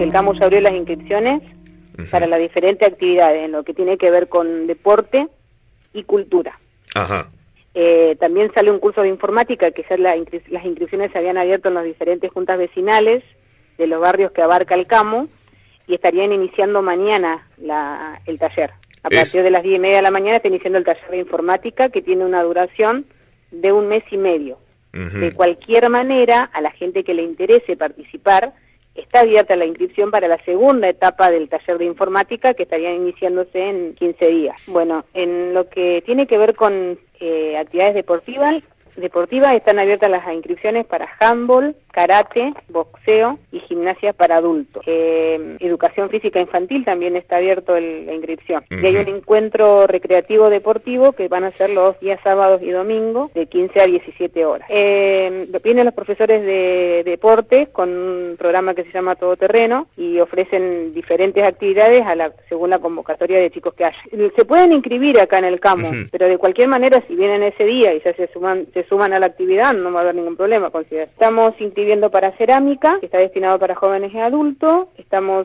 el CAMU ya abrió las inscripciones para las diferentes actividades, en lo que tiene que ver con deporte y cultura. Ajá. También sale un curso de informática, que ya las inscripciones se habían abierto en las diferentes juntas vecinales de los barrios que abarca el CAMU, y estarían iniciando mañana el taller. A partir de las 10:30 de la mañana está iniciando el taller de informática, que tiene una duración de 1 mes y medio. De cualquier manera, a la gente que le interese participar, está abierta la inscripción para la segunda etapa del taller de informática, que estaría iniciándose en 15 días. Bueno, en lo que tiene que ver con actividades deportivas, están abiertas las inscripciones para handball, karate, boxeo y gimnasia para adultos. Educación física infantil también está abierto la inscripción. Y hay un encuentro recreativo deportivo que van a ser los días sábados y domingos de 15 a 17 horas. Vienen los profesores de deporte con un programa que se llama Todoterreno y ofrecen diferentes actividades según la convocatoria de chicos que haya. Se pueden inscribir acá en el CAMU, pero de cualquier manera, si vienen ese día y ya se suman a la actividad, no va a haber ningún problema. Estamos inscribiendo para cerámica, que está destinado para jóvenes y adultos. Estamos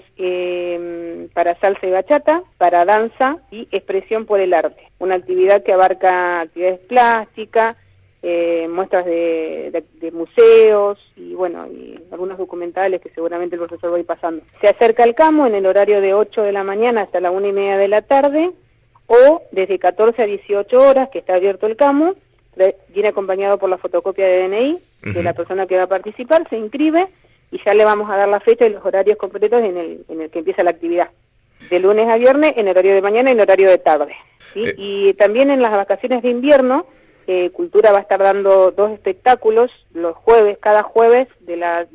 para salsa y bachata, para danza y expresión por el arte. Una actividad que abarca actividades plásticas, muestras de museos y bueno, y algunos documentales que seguramente el profesor va a ir pasando. Se acerca al CAMU en el horario de 8 de la mañana hasta la 1:30 de la tarde, o desde 14 a 18 horas, que está abierto el CAMU. Viene acompañado por la fotocopia de DNI de la persona que va a participar, se inscribe y ya le vamos a dar la fecha y los horarios completos en el que empieza la actividad. De lunes a viernes en horario de mañana y en horario de tarde. ¿Sí? Y también en las vacaciones de invierno, Cultura va a estar dando 2 espectáculos los jueves, cada jueves de las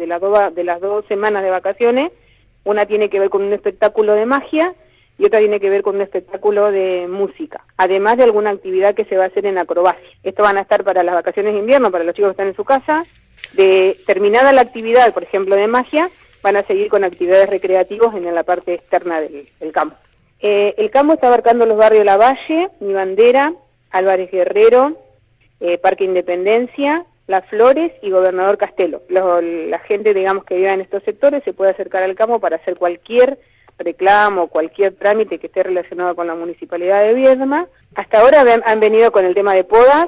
2 semanas de vacaciones. Una tiene que ver con un espectáculo de magia y otra tiene que ver con un espectáculo de música, además de alguna actividad que se va a hacer en acrobacia. Esto van a estar para las vacaciones de invierno, para los chicos que están en su casa. Terminada la actividad, por ejemplo, de magia, van a seguir con actividades recreativas en la parte externa del campo. El campo está abarcando los barrios La Valle, Mi Bandera, Álvarez Guerrero, Parque Independencia, Las Flores y Gobernador Castelo. La gente, digamos, que vive en estos sectores se puede acercar al campo para hacer cualquier reclamo, cualquier trámite que esté relacionado con la Municipalidad de Viedma. Hasta ahora han venido con el tema de podas,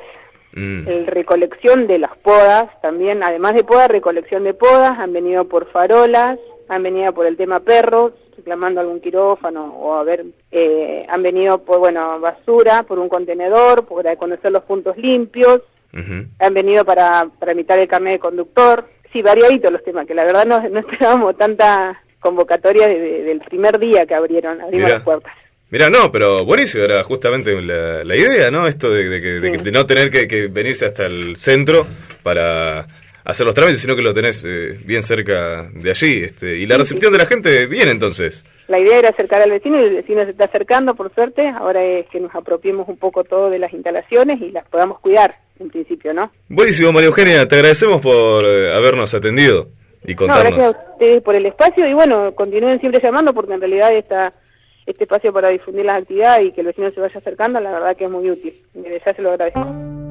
recolección de las podas también, además de podas, recolección de podas, han venido por farolas, han venido por el tema perros, reclamando algún quirófano, o han venido por, basura, por un contenedor, para conocer los puntos limpios, han venido para tramitar el carnet de conductor. Sí, variaditos los temas, que la verdad no esperábamos tanta convocatoria del primer día que abrimos las puertas. Mirá, pero buenísimo, era justamente la idea, ¿no? Esto de no tener que venirse hasta el centro para hacer los trámites, sino que lo tenés bien cerca de allí. Y la recepción de la gente, bien, entonces. La idea era acercar al vecino y el vecino se está acercando, por suerte. Ahora es que nos apropiemos un poco todo de las instalaciones y las podamos cuidar, en principio, ¿no? Buenísimo, María Eugenia, te agradecemos por habernos atendido y contarnos. No, gracias a ustedes por el espacio y continúen siempre llamando, porque en realidad este espacio para difundir las actividades y que el vecino se vaya acercando, la verdad que es muy útil. Ya se lo agradezco.